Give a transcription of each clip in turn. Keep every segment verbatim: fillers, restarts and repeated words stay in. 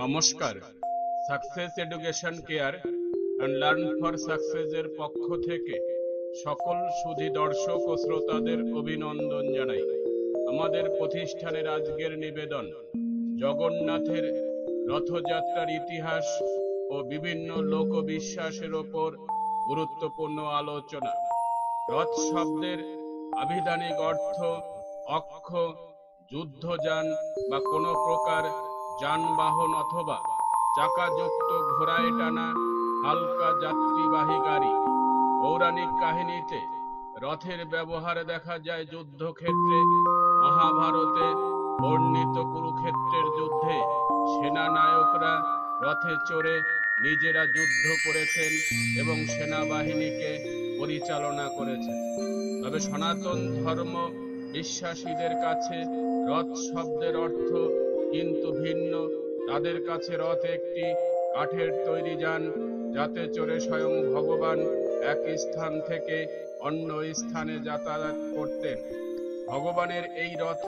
নমস্কার। Success education care and learn for সাকসেসের পক্ষ থেকে সকল সুধী দর্শক ও শ্রোতাদের অভিনন্দন জানাই। আমাদের প্রতিষ্ঠানের আজকের নিবেদন জগন্নাথের রথযাত্রার ইতিহাস ও বিভিন্ন লোকবিশ্বাসের ওপর গুরুত্বপূর্ণ আলোচনা। রথ শব্দের আভিধানিক অর্থ অক্ষ, যুদ্ধযান বা কোনো প্রকার যানবাহন অথবা চাকাযুক্ত ঘোড়ায় টানা হালকা যাত্রীবাহী গাড়ি। পৌরাণিক কাহিনীতে রথের ব্যবহার দেখা যায় যুদ্ধক্ষেত্রে। মহাভারতে বর্ণিত কুরুক্ষেত্রের যুদ্ধে সেনানায়করা রথে চড়ে নিজেরা যুদ্ধ করেছেন এবং সেনাবাহিনীকে পরিচালনা করেছেন। তবে সনাতন ধর্ম বিশ্বাসীদের কাছে রথ শব্দের অর্থ কিন্তু ভিন্ন। তাদের কাছে রথ একটি কাঠের তৈরি যান, যাতে চড়ে স্বয়ং ভগবান এক স্থান থেকে অন্য স্থানে যাতায়াত করতেন। ভগবানের এই রথ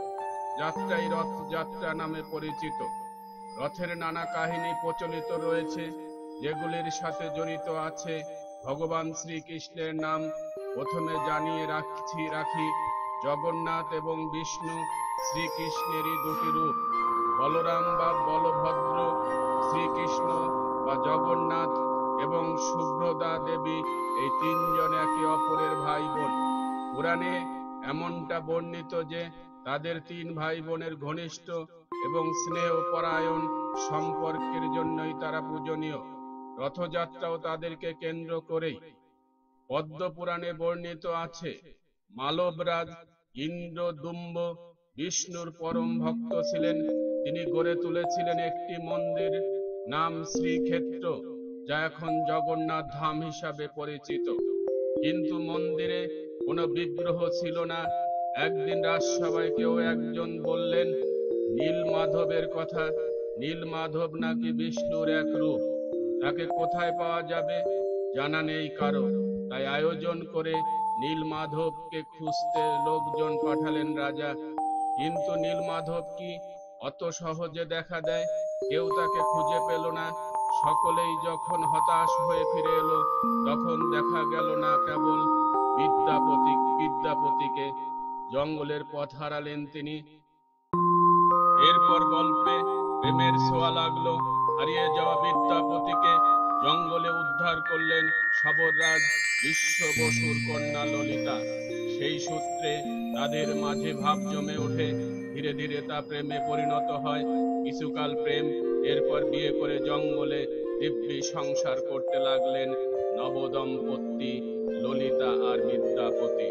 যাত্রাই রথ যাত্রা নামে পরিচিত। রথের নানা কাহিনী প্রচলিত রয়েছে, যেগুলির সাথে জড়িত আছে ভগবান শ্রীকৃষ্ণের নাম। প্রথমে জানিয়ে রাখছি রাখি জগন্নাথ এবং বিষ্ণু শ্রীকৃষ্ণেরই দুটি রূপ। বলরাম বা বলভদ্র, শ্রীকৃষ্ণ বা জগন্নাথ এবং সুভদ্রা দেবী, এই তিনজন একে অপরের ভাই বোন। পুরাণে এমনটা বর্ণিত যে তাদের তিন ভাই বোনের ঘনিষ্ঠ এবং স্নেহপরায়ণ সম্পর্কের জন্যই তারা পূজনীয়। রথযাত্রাও তাদেরকে কেন্দ্র করেই। পদ্ম পুরাণে বর্ণিত আছে মালবরাজ ইন্দ্রদুম্ব বিষ্ণুর পরম ভক্ত ছিলেন। তিনি গড়ে তুলেছিলেন একটি মন্দির, নাম শ্রীক্ষেত্র, যা এখন জগন্নাথ ধাম হিসাবে পরিচিত। কিন্তু মন্দিরে কোনো বিগ্রহ ছিল না। একদিন রাজসভায় কেউ একজন বললেন নীলমাধবের কথা। নীলমাধব নাকি বিষ্ণুর এক রূপ, তাকে কোথায় পাওয়া যাবে জানা নেই কারো। তাই আয়োজন করে নীলমাধবকে খুঁজতে লোকজন পাঠালেন রাজা। কিন্তু নীলমাধব কি অত সহজে দেখা দেয়? কেউ তাকে খুঁজে পেল না। সকলেই যখন হতাশ হয়ে ফিরে এলো, তখন দেখা গেল না কেবল বিদ্যাপতি বিদ্যাপতিকে। জঙ্গলের পথ হারালেন তিনি। এরপর গল্পে প্রেমের ছোঁয়া লাগলো। হারিয়ে যাওয়া বিদ্যাপতিকে জঙ্গলে উদ্ধার করলেন সবররাজ বিশ্ব বসুর কন্যা ললিতা। সেই সূত্রে তাদের মাঝে ভাব জমে ওঠে। ধীরে ধীরে তা প্রেমে পরিণত হয়। কিছুকাল প্রেম, এরপর বিয়ে করে জঙ্গলে দিব্যি সংসার করতে লাগলেন নবদম্পতি ললিতা আর বিদ্যাপতি।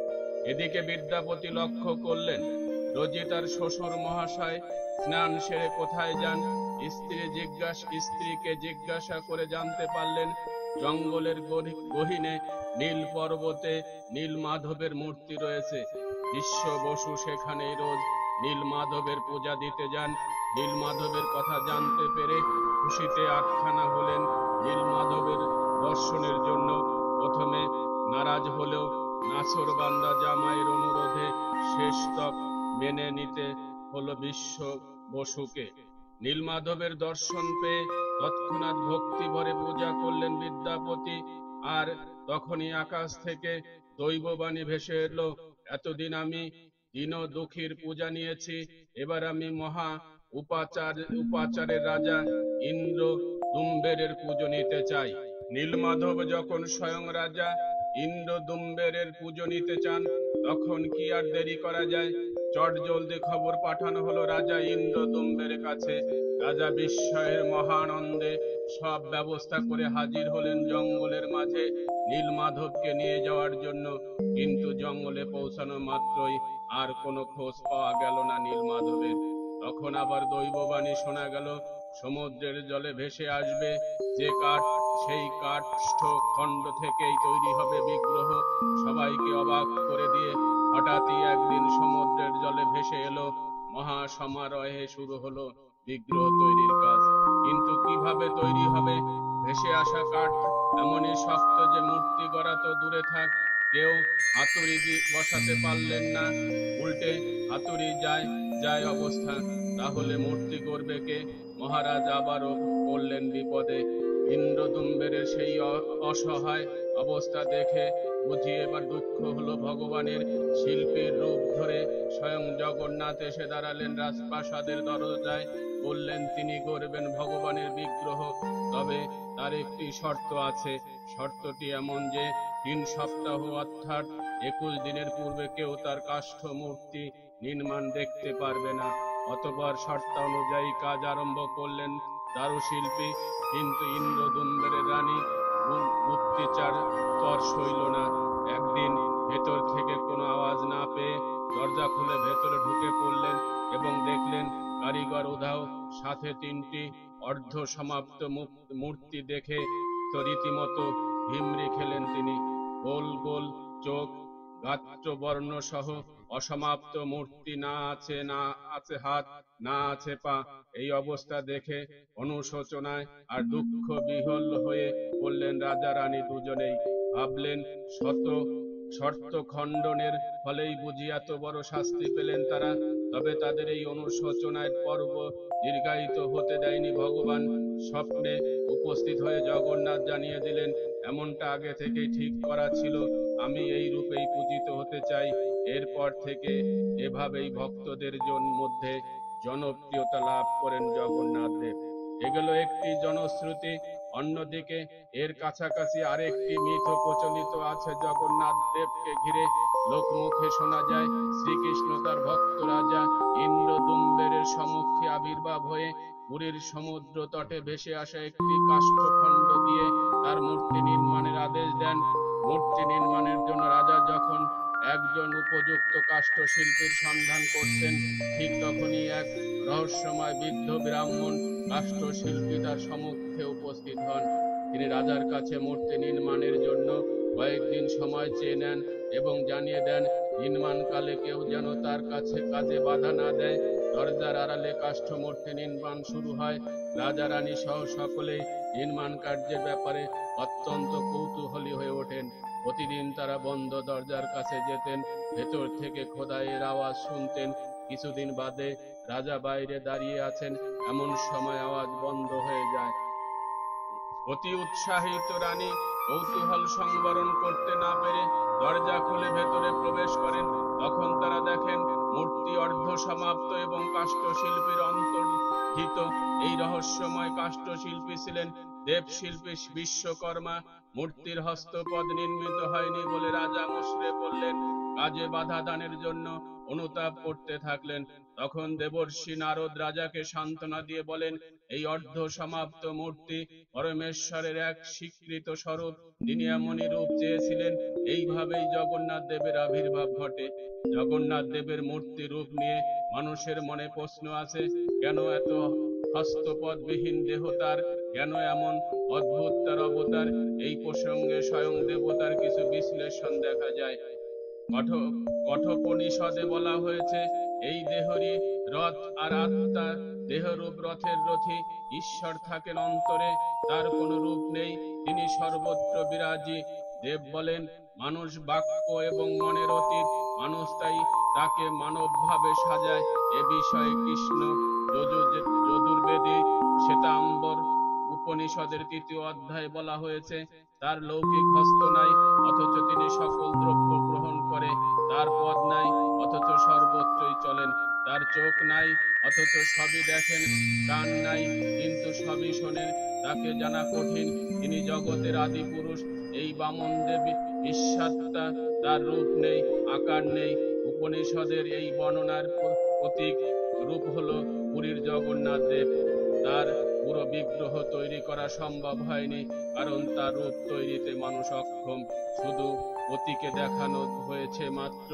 এদিকে বিদ্যাপতি লক্ষ্য করলেন রোজই তার শ্বশুর মহাশয় স্নান সেরে কোথায় যান। স্ত্রী জিজ্ঞাসা স্ত্রীকে জিজ্ঞাসা করে জানতে পারলেন জঙ্গলের গহীনে নীল পর্বতে নীলমাধবের মূর্তি রয়েছে। বিশ্ব বসু সেখানে রোজ নীলমাধবের পূজা দিতে যান। নীলমাধবের কথা জানতে পেরে খুশিতে আটখানা হলেন নীলমাধবের দর্শনের জন্য। প্রথমে নারাজ হলেও নাছোড়বান্দা জামাইয়ের অনুরোধে শেষ তক মেনে নিতে হলো বিশ্ব বসুকে। নীলমাধবের দর্শন পেয়ে তৎক্ষণাৎ ভক্তি ভরে পূজা করলেন বিদ্যাপতি। আর তখনই আকাশ থেকে দৈববাণী ভেসে এলো, এতদিন আমি দীন দুঃখীর পূজা নিয়েছি, এবার আমি মহা উপাচার উপাচারের রাজা ইন্দ্র দুম্বেরের পুজো নিতে চাই। নীলমাধব যখন স্বয়ং রাজা ইন্দ্র দুম্বেরের পুজো নিতে চান, তখন কি আর দেরি করা যায়? চট জলদি খবর পাঠানো হলো রাজা ইন্দ্র দুম্বের কাছে। রাজা বিস্ময়ের মহানন্দে সব ব্যবস্থা করে হাজির হলেন জঙ্গলের মাঝে নীলমাধবকে নিয়ে যাওয়ার জন্য। কিন্তু জঙ্গলে পৌঁছানো মাত্রই আর কোনো খোঁজ পাওয়া গেল না নীলমাধবের। তখন আবার দৈববাণী শোনা গেল, সমুদ্রের জলে ভেসে আসবে যে কাঠ, সেই কাষ্ঠ খণ্ড থেকেই তৈরি হবে বিগ্রহ। সবাইকে অবাক করে দিয়ে হঠাৎই একদিন সমুদ্রের জলে ভেসে এলো। মহা সমারোহে শুরু হলো বিগ্রহ তৈরির কাজ। কিন্তু কিভাবে তৈরি হবে? ভেসে আসা কাঠ এমনই শক্ত যে মূর্তি গড়া তো দূরে থাক, কেউ হাতুড়ি বসাতে পারলেন না। উল্টে হাতুড়ি যায় যায় অবস্থা। তাহলে মূর্তি গড়বে কে? মহারাজ আবারও পড়লেন বিপদে। ইন্দ্রদুম্বের সেই অসহায় অবস্থা দেখে বুঝি এবার দুঃখ হলো ভগবানের। শিল্পীর রূপ ধরে স্বয়ং জগন্নাথ এসে দাঁড়ালেন রাজপ্রাসাদের দরজায়। বললেন তিনি গড়বেন ভগবানের বিগ্রহ, তবে তার একটি শর্ত আছে। শর্তটি এমন যে তিন সপ্তাহ অর্থাৎ একুশ দিনের পূর্বে কেউ তার কাষ্ঠ মূর্তি নির্মাণ দেখতে পারবে না। অতঃপর শর্তানুযায়ী কাজ আরম্ভ করলেন দারুশিল্পী। কিন্তু ইন্দ্রদুম্বের রানী বুদ্ধিচার তর সইল না। একদিন ভেতর থেকে কোনো আওয়াজ না পেয়ে দরজা খুলে ভেতরে ঢুকে পড়লেন এবং দেখলেন কারিগর উধাও। সাথে তিনটি অর্ধ সমাপ্ত মূর্তি দেখে তো রীতিমতো হিমড়ি খেলেন তিনি। গোল গোল চোখ, গাত্রবর্ণ সহ অসমাপ্ত মূর্তি, না আছে না আছে হাত, না আছে পা। এই অবস্থা দেখে অনুশোচনায় আর দুঃখ বিহ্বল হয়ে পড়লেন রাজা রানী দুজনেই। ভাবলেন শত শর্ত খণ্ডনের ফলেই বুঝি এত বড় শাস্তি পেলেন তারা। তবে তাদের এই অনুশোচনার পর্ব দীর্ঘায়িত হতে দেয়নি ভগবান। স্বপ্নে উপস্থিত হয়ে জগন্নাথ জানিয়ে দিলেন, এমনটা আগে থেকেই ঠিক করা ছিল, আমি এই রূপেই পূজিত হতে চাই। এরপর থেকে এভাবেই ভক্তদের মধ্যে জনপ্রিয়তা লাভ করেন জগন্নাথ দেব। এগুলো একটি জনশ্রুতি। অন্যদিকে এর কাছাকাছি আরেকটি মিথ প্রচলিত আছে জগন্নাথ দেবকে ঘিরে। লোকমুখে শোনা যায় শ্রীকৃষ্ণ তার ভক্ত রাজা ইন্দ্রদুম্বের সম্মুখে আবির্ভাব হয়ে পুরীর সমুদ্র তটে ভেসে আসা একটি কাষ্ঠখণ্ড দিয়ে তার মূর্তি নির্মাণের আদেশ দেন। মূর্তি নির্মাণের জন্য রাজা যখন একজন উপযুক্ত কাষ্ঠ শিল্পীর সন্ধান করতেন, ঠিক তখনই এক রহস্যময় বৃদ্ধ ব্রাহ্মণ কাষ্ঠ শিল্পী তার সম্মুখে উপস্থিত হন। তিনি রাজার কাছে মূর্তি নির্মাণের জন্য কয়েকদিন সময় চেয়ে নেন এবং জানিয়ে দেন নির্মাণকালে কেউ যেন তার কাছে কাজে বাধা না দেয়। দরজার আড়ালে কাষ্ঠ মূর্তি নির্মাণ শুরু হয়। রাজা রানী সহ সকলেই নির্মাণ কার্যের ব্যাপারে অত্যন্ত কৌতূহলী হয়ে ওঠেন। প্রতিদিন তারা বন্ধ দরজার কাছে যেতেন, ভেতর থেকে খোদাইয়ের আওয়াজ শুনতেন। কিছুদিন বাদে রাজা বাইরে দাঁড়িয়ে আছেন, এমন সময় আওয়াজ বন্ধ হয়ে যায়। অতি উৎসাহিত রানী কৌতূহল সংবরণ করতে না পেরে দরজা খুলে ভেতরে প্রবেশ করেন। তখন তারা দেখেন মূর্তি অর্ধ সমাপ্ত এবং কাষ্ঠশিল্পীর অন্তর্হিত। এই রহস্যময় কাষ্ঠশিল্পী ছিলেন দেবশিল্পী বিশ্বকর্মা। মূর্তির হস্তপদ নির্মিত হয়নি বলে রাজা মুষড়ে পড়লেন। কাজে বাধা দানের জন্য অনুতাপ করতে থাকলেন। তখন দেবর্ষি নারদ রাজাকে সান্ত্বনা দিয়ে বলেন, এই অর্ধ সমাপ্ত মূর্তি পরমেশ্বরের এক স্বীকৃত স্বরূপ। তিনি এমনই রূপ চেয়েছিলেন। এইভাবেই জগন্নাথ দেবের আবির্ভাব ঘটে। জগন্নাথ দেবের মূর্তি রূপ নিয়ে মানুষের মনে প্রশ্ন আছে, কেন এত হস্তপদবিহীন দেহ তার, কেন এমন অদ্ভুত তার অবতার? এই প্রসঙ্গে স্বয়ং দেবতার কিছু বিশ্লেষণ দেখা যায়। কঠোপনিষদে বলা হয়েছে, এই দেহরই রথ আর আত্মা। দেহরূপ রথের রথী, ঈশ্বর থাকেন অন্তরে, তার কোনো রূপ নেই, তিনি সর্বত্র বিরাজী। দেব বলেন, মানুষ বাক্য এবং মনের অতীত, মানুষ তাই তাকে মানব ভাবে সাজায়। এ বিষয়ে কৃষ্ণ যজুর্বেদী শ্বেতাম্বর উপনিষদের তৃতীয় অধ্যায় বলা হয়েছে, তার লৌকিক হস্ত নাই অথচ তিনি সকল দ্রব্য গ্রহণ করে, তার পদ নাই অথচ সর্বত্রই চলেন, তার চোখ নাই অথচ সবই দেখেন, কান নাই কিন্তু সবই শোনেন, তাকে জানা কঠিন। তিনি জগতের আদি পুরুষ। এই বামন দেবী ঈশ্বাত্মা, তার রূপ নেই, আকার নেই। উপনিষদের এই বর্ণনার প্রতীক রূপ হলো পুরীর জগন্নাথ দেব। তার পুরো বিগ্রহ তৈরি করা সম্ভব হয়নি, কারণ তার রূপ তৈরিতে মানুষ অক্ষম, শুধু প্রতীকে দেখানো হয়েছে মাত্র।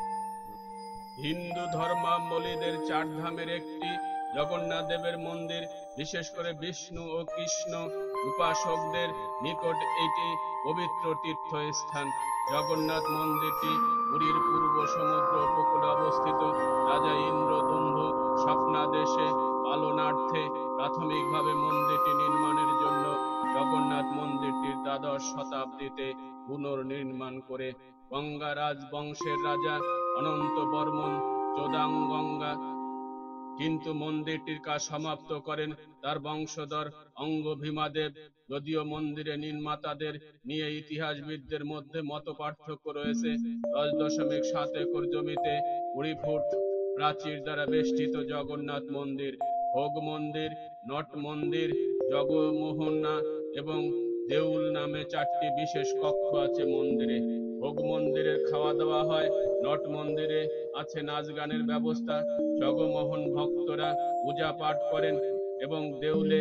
হিন্দু ধর্মাবলম্বীদের চার ধামের একটি জগন্নাথ দেবের মন্দির। বিশেষ করে বিষ্ণু ও কৃষ্ণ উপাসকদের নিকট এটি পবিত্র তীর্থস্থান। জগন্নাথ মন্দিরটি পুরীর পূর্ব সমুদ্র উপকূলে অবস্থিত। রাজা ইন্দ্রদুম্ভ স্বপ্নাদেশে পালনার্থে প্রাথমিকভাবে মন্দিরটি নির্মাণের জন্য জগন্নাথ মন্দিরটির দ্বাদশ শতাব্দীতে পুনর্নির্মাণ করে গঙ্গা রাজ বংশের রাজা অনন্ত বর্মন চোদাং গঙ্গা কিন্তু মন্দিরটির কাজ সমাপ্ত করেন তার বংশধর অঙ্গ ভীমাদেব। যদিও মন্দিরের নির্মাতাদের নিয়ে ইতিহাসবিদদের মধ্যে মত পার্থক্য রয়েছে। দশ দশমিক সাত একর জমিতে কুড়ি ফুট প্রাচীর দ্বারা বেষ্টিত জগন্নাথ মন্দির, ভোগ মন্দির, নট মন্দির, জগমোহনা এবং দেউল নামে চারটি বিশেষ কক্ষ আছে মন্দিরে। ভোগ মন্দিরে খাওয়া দাওয়া হয়, নট মন্দিরে আছে নাচ গানের ব্যবস্থা, জগমোহন ভক্তরা পূজা পাঠ করেন এবং দেউলে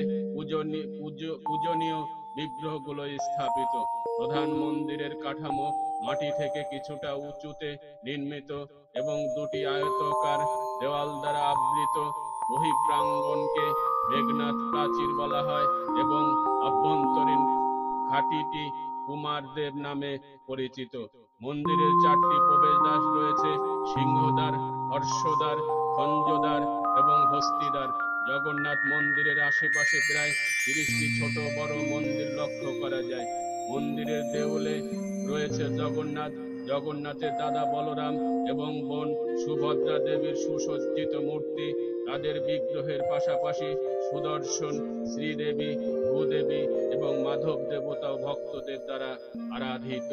পূজনীয় বিগ্রহগুলো স্থাপিত। প্রধান মন্দিরের কাঠামো মাটি থেকে কিছুটা উঁচুতে নির্মিত এবং দুটি আয়তাকার দেওয়াল দ্বারা আবৃত। বহিঃপ্রাঙ্গণকে মেঘনাথ প্রাচীর বলা হয় এবং অভ্যন্তরীণ ঘাটিটি কুমারদেব নামে পরিচিত। মন্দিরের চারটি প্রবেশদ্বার রয়েছে: সিংহদ্বার, হর্ষদ্বার, খঞ্জদ্বার এবং হস্তিদ্বার। জগন্নাথ মন্দিরের আশেপাশে প্রায় তিরিশটি ছোট বড় মন্দির লক্ষ্য করা যায়। মন্দিরের দেউলে রয়েছে জগন্নাথ, জগন্নাথের দাদা বলরাম এবং বোন সুভদ্রা দেবীর সুসজ্জিত মূর্তি। তাদের বিগ্রহের পাশাপাশি সুদর্শন, শ্রীদেবী, ভূদেবী এবং মাধব দেবতাও ভক্তদের দ্বারা আরাধিত।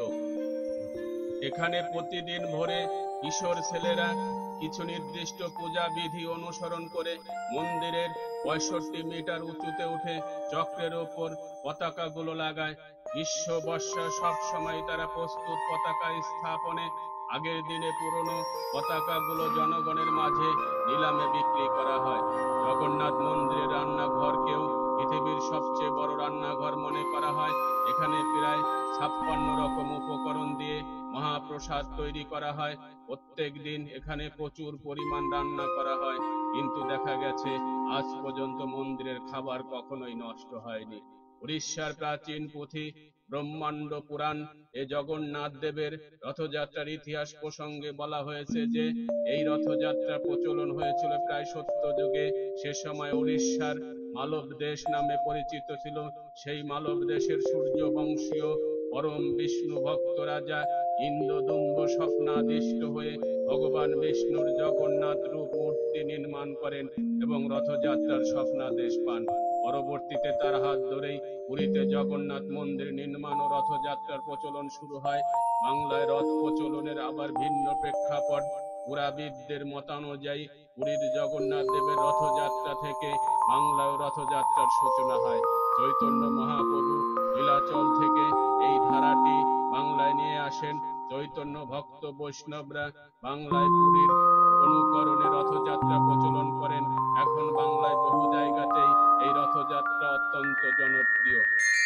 এখানে প্রতিদিন ভোরে কিশোর ছেলেরা কিছু নির্দিষ্ট পূজা বিধি অনুসরণ করে মন্দিরের পঁয়ষট্টি মিটার উঁচুতে উঠে চক্রের ওপর পতাকাগুলো লাগায়। গ্রীষ্ম বর্ষা সব সময় তারা প্রস্তুত পতাকা স্থাপনে। আগের দিনে পুরনো পতাকাগুলো জনগণের মাঝে নিলামে বিক্রি করা হয়। জগন্নাথ মন্দিরের রান্নাঘরকেও পৃথিবীর সবচেয়ে বড় রান্নাঘর মনে করা হয়। এখানে প্রায় ছাপ্পান্ন রকম উপকরণ দিয়ে মহাপ্রসাদ তৈরি করা হয়। প্রত্যেক দিন এখানে প্রচুর পরিমাণ রান্না করা হয়, কিন্তু দেখা গেছে আজ পর্যন্ত মন্দিরের খাবার কখনোই নষ্ট হয়নি। উড়িষ্যার প্রাচীন পুঁথি ব্রহ্মাণ্ড পুরাণ এ জগন্নাথ দেবের রথযাত্রার ইতিহাস প্রসঙ্গে বলা হয়েছে যে এই রথযাত্রা প্রচলন হয়েছিল প্রায় সত্য যুগে। সে সময় উড়িষ্যার মালব দেশ নামে পরিচিত ছিল। সেই মালব দেশের সূর্য বংশীয় পরম বিষ্ণু ভক্ত রাজা ইন্দ্রদুম্ব স্বপ্নাদিষ্ট হয়ে ভগবান বিষ্ণুর জগন্নাথ রূপ মূর্তি নির্মাণ করেন এবং রথযাত্রার স্বপ্নাদেশ পান। পরবর্তীতে তার হাত ধরেই পুরীতে জগন্নাথ মন্দির নির্মাণ ও রথযাত্রার প্রচলন শুরু হয়। বাংলায় রথ প্রচলনের আবার ভিন্ন প্রেক্ষাপট। পুরাবিদদের মতানুযায়ী পুরীর জগন্নাথ দেবের রথযাত্রা থেকে বাংলায় রথযাত্রার সূচনা হয়। চৈতন্য মহাপ্রভু নীলাচল থেকে এই ধারাটি বাংলায় নিয়ে আসেন। চৈতন্য ভক্ত বৈষ্ণবরা বাংলায় পুরীর অনুকরণে রথযাত্রা প্রচলন করেন। এখন বাংলায় বহু জায়গাতেই এই রথযাত্রা অত্যন্ত জনপ্রিয়।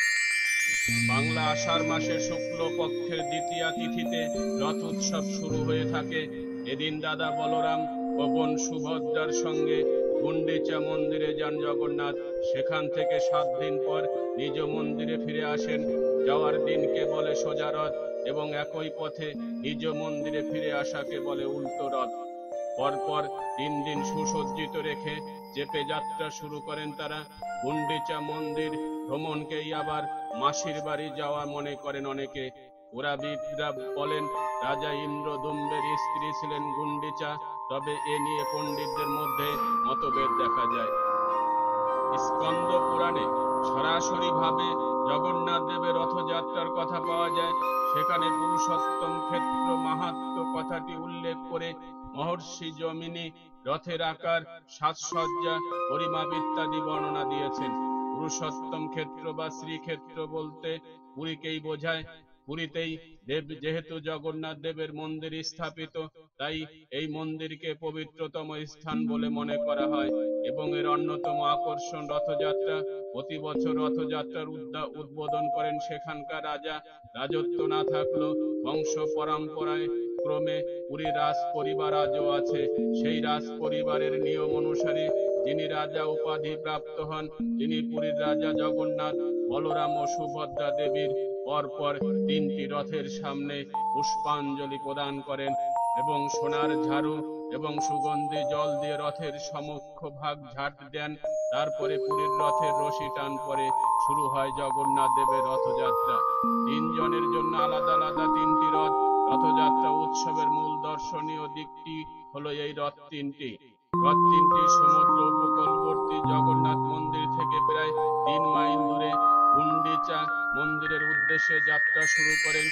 বাংলা আষাঢ় মাসের শুক্ল পক্ষের দ্বিতীয়া তিথিতে রথ উৎসব শুরু হয়ে থাকে। এদিন দাদা বলরাম ও বোন সুভদ্রার সঙ্গে গুন্ডিচা মন্দিরে যান জগন্নাথ। সেখান থেকে সাত দিন পর নিজ মন্দিরে ফিরে আসেন। যাওয়ার দিনকে বলে সোজা রথ এবং একই পথে নিজ মন্দিরে ফিরে আসাকে বলে উল্টো রথ। পরপর তিন দিন সুসজ্জিত রেখে চেপে যাত্রা শুরু করেন তারা। গুন্ডিচা মন্দির ভ্রমণকেই আবার মাসির বাড়ি যাওয়া মনে করেন অনেকে। পুরাবিদরা বলেন রাজা ইন্দ্রদুম্বের স্ত্রী ছিলেন গুন্ডিচা, তবে এ নিয়ে পণ্ডিতদের মধ্যে মতভেদ দেখা যায়। স্কন্দ পুরাণে সরাসরি ভাবে জগন্নাথ দেবের রথযাত্রার কথা পাওয়া যায়। সেখানে পুরুষোত্তম ক্ষেত্র মাহাত্ম্য কথাটি উল্লেখ করে মহর্ষি জমিনী রথের আকার, সাজসজ্জা, পরিমাপ ইত্যাদি বর্ণনা দিয়েছেন। পুরুষোত্তম ক্ষেত্র বা শ্রীক্ষেত্র বলতে পুরীকেই বোঝায়। পুরীতেই দেব যেহেতু জগন্নাথ দেবের মন্দির স্থাপিত, তাই এই মন্দিরকে পবিত্রতম স্থান বলে মনে করা হয় এবং এর অন্যতম আকর্ষণ রথযাত্রা। প্রতি বছর রথযাত্রার উদ্বোধন করেন সেখানকার রাজা। রাজত্ব না থাকলেও বংশ পরম্পরায় ক্রমে পুরী রাজ পরিবার আজও আছে। সেই রাজ পরিবারের নিয়ম অনুসারে যিনি রাজা উপাধি প্রাপ্ত হন তিনি পুরীর রাজা জগন্নাথ, বলরাম ও সুভদ্রা দেবীর পরপর তিনটি রথের সামনে পুষ্পাঞ্জলি প্রদান করেন এবং সোনার ঝাড়ু এবং সুগন্ধি জল দিয়ে রথের সমক্ষ ভাগ ঝাঁট দেন। তারপরে পুরীর রথের রশি টান পরে শুরু হয় জগন্নাথ দেবের রথযাত্রা। তিনজনের জন্য আলাদা আলাদা তিনটি রথ। রথযাত্রা উৎসবের মূল দর্শনীয় দিকটি হলো এই রথ তিনটি। রথ তিনটি সমুদ্র উপকূলবর্তী জগন্নাথ মন্দির থেকে প্রায় তিন মাইল দূরে গুন্ডিচা মন্দিরের উদ্দেশ্যে যাত্রা শুরু করেন।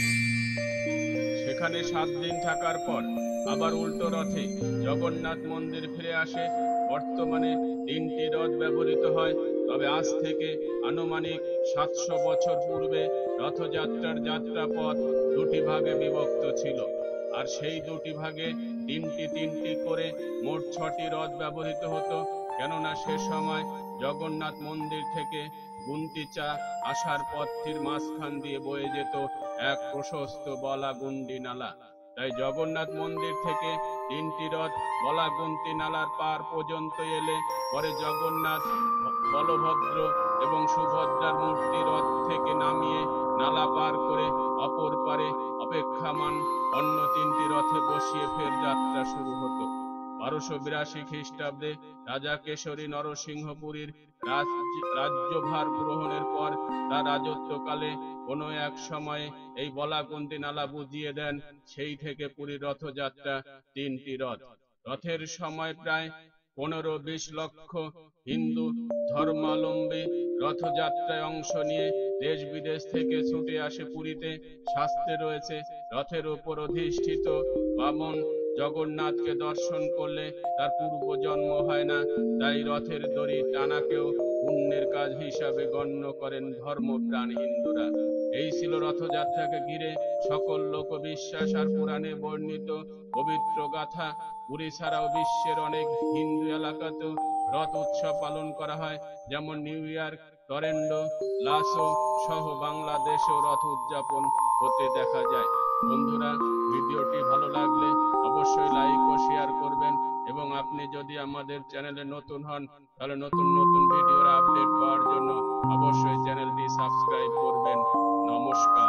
সেখানে সাত দিন থাকার পর আবার উল্টো রথে জগন্নাথ মন্দির ফিরে আসে। বর্তমানে তিনটি রথ ব্যবহৃত হয়, তবে আজ থেকে আনুমানিক সাতশো বছর পূর্বে রথযাত্রার যাত্রাপথ দুটি ভাগে বিভক্ত ছিল, আর সেই দুটি ভাগে তিনটি তিনটি করে মোট ছটি রথ ব্যবহৃত হতো, কেননা সে সময় জগন্নাথ মন্দির থেকে গুন্ডিচা আসার পথটির মাঝখান দিয়ে বয়ে যেত এক প্রশস্ত বলাগুন্ডি নালা। তাই জগন্নাথ মন্দির থেকে তিনটি রথ বলাগুন্ডি নালার পার পর্যন্ত এলে পরে জগন্নাথ, বলভদ্র এবং সুভদ্রার মূর্তি রথ থেকে নামিয়ে নালা পার করে অপর পারে অপেক্ষামান অন্য তিনটি রথে বসিয়ে ফের যাত্রা শুরু হতো। বারোশো বিরাশি খ্রিস্টাব্দে রাজা কেশরী নরসিংহপুরীর রাজ্যভার গ্রহণের পর তার রাজত্বকালে কোনো এক সময়ে এই বলাগুন্ডি নালা বুঝিয়ে দেন। সেই থেকে পুরীর রথযাত্রা তিনটি রথ। রথের সময় প্রায় পনেরো বিশ লক্ষ হিন্দু ধর্মাবলম্বী রথযাত্রায় অংশ নিয়ে দেশ বিদেশ থেকে ছুটে আসে পুরীতে। শাস্ত্রে রয়েছে, রথের উপর অধিষ্ঠিত বামন জগন্নাথকে দর্শন করলে তার পূর্বজন্ম হয় না, তাই রথের দড়ি টানাকেও পুণ্যের কাজ হিসাবে গণ্য করেন ধর্মপ্রাণ হিন্দুরা। এই ছিল রথযাত্রাকে ঘিরে সকল লোকবিশ্বাস আর পুরাণে বর্ণিত পবিত্র গাথা। পুরী ছাড়াও বিশ্বের অনেক হিন্দু এলাকাতেও রথ উৎসব পালন করা হয়, যেমন নিউ ইয়র্ক, টরেন্টো, লাসো সহ বাংলাদেশেও রথ উদযাপন হতে দেখা যায়। বন্ধুরা, ভিডিওটি ভালো লাগলে অবশ্যই লাইক ও শেয়ার করবেন, এবং আপনি যদি আমাদের চ্যানেলে নতুন হন তাহলে নতুন নতুন ভিডিওর আপডেট পাওয়ার জন্য অবশ্যই চ্যানেলটি সাবস্ক্রাইব করবেন। নমস্কার।